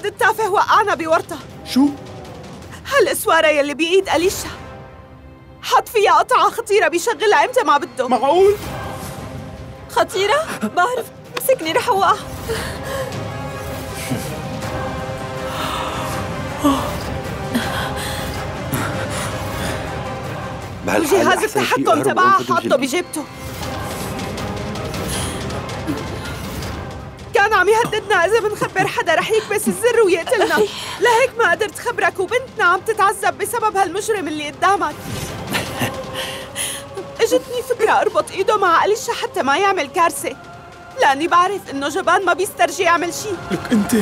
هاد التافه وقعنا بورطة. شو؟ هالاسوارة يلي بإيد أليشا حط فيها قطعة خطيرة بيشغلها امتى ما بده. معقول؟ خطيرة؟ بعرف، مسكني رح اوقع. وجهاز التحكم تبعها حاطه بجيبته. كان عم يهددنا إذا بنخبر حدا رح يكبس الزر ويقتلنا. لهيك ما قدرت خبرك، وبنتنا عم تتعذب بسبب هالمجرم اللي قدامك. اجتني فكرة اربط ايده مع أليشا حتى ما يعمل كارثة، لأني بعرف إنه جبان ما بيسترجي يعمل شي. لك أنت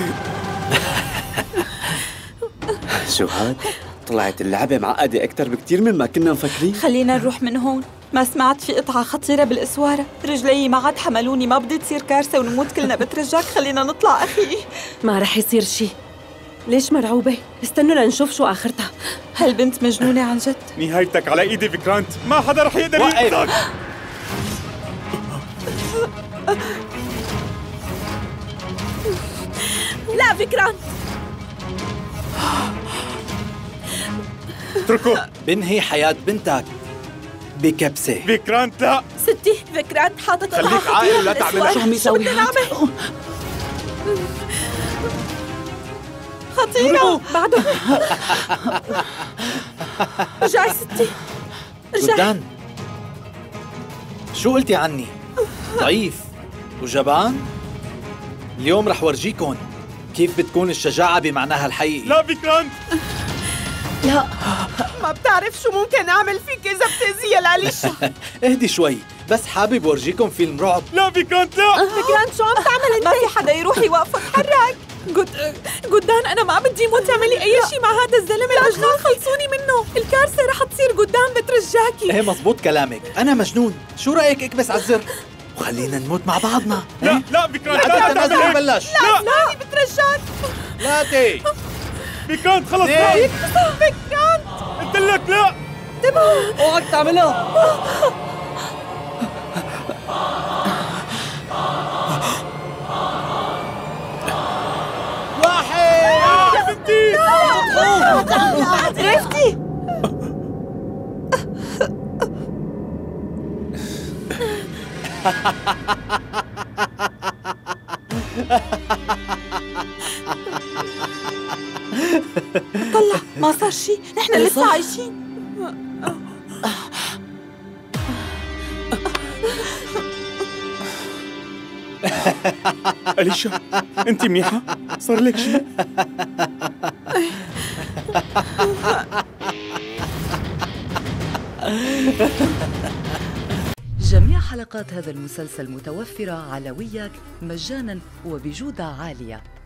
شو هاد؟ طلعت اللعبة معقدة أكتر بكتير من ما كنا مفكرين. خلينا نروح من هون. ما سمعت في قطعة خطيرة بالإسوارة؟ رجلي ما عاد حملوني، ما بدي تصير كارثة ونموت كلنا. بترجاك خلينا نطلع أخي. ما رح يصير شي. ليش مرعوبة؟ استنوا لنشوف شو آخرتها. هالبنت مجنونة عن جد. نهايتك على إيدي فيكرانت، ما حدا رح يقدر ينقذك. لا فيكرانت، اتركه. بنهي حياة بنتك بكبسة. فيكرانت لا. ستي فيكرانت حاطط قطعة خليك عاقل ولا تعمل شو عم يسوي؟ خطيرة بعده. رجعي ستي رجعي. جدان، شو قلتي عني؟ ضعيف وجبان؟ اليوم رح ورجيكن كيف بتكون الشجاعة بمعناها الحقيقي. لا فيكرانت. لا ما بتعرف شو ممكن أعمل فيك إذا بتأذيها لأليشا. اهدي شوي، بس حابب ورجيكم فيلم رعب. لا فيكرانت لا. فيكرانت شو عم تعمل انت؟ ما في حدا يروح يوقفك، تحرك. قدان أنا ما بدي موت تعملي أي شيء مع هذا الزلمة المجنون. خلصوني منه، الكارثة رح تصير قدام. بترجاكي. ايه مزبوط كلامك، أنا مجنون. شو رأيك اكبس على الزر وخلينا نموت مع بعضنا؟ لا لا فيكرانت العدد لا التنازل تعمل هيك. بلش. لا بترجاك. ثلاثة فيكرانت خلص لا. فيكرانت قلت لك لا. اوعك تعملها. واحد يا بنتي. عرفتي. طلع ما صار شيء، نحن لسه عايشين. أليشا أنت منيحة؟ صار لك شيء؟ جميع حلقات هذا المسلسل متوفرة على وياك مجانا وبجودة عالية.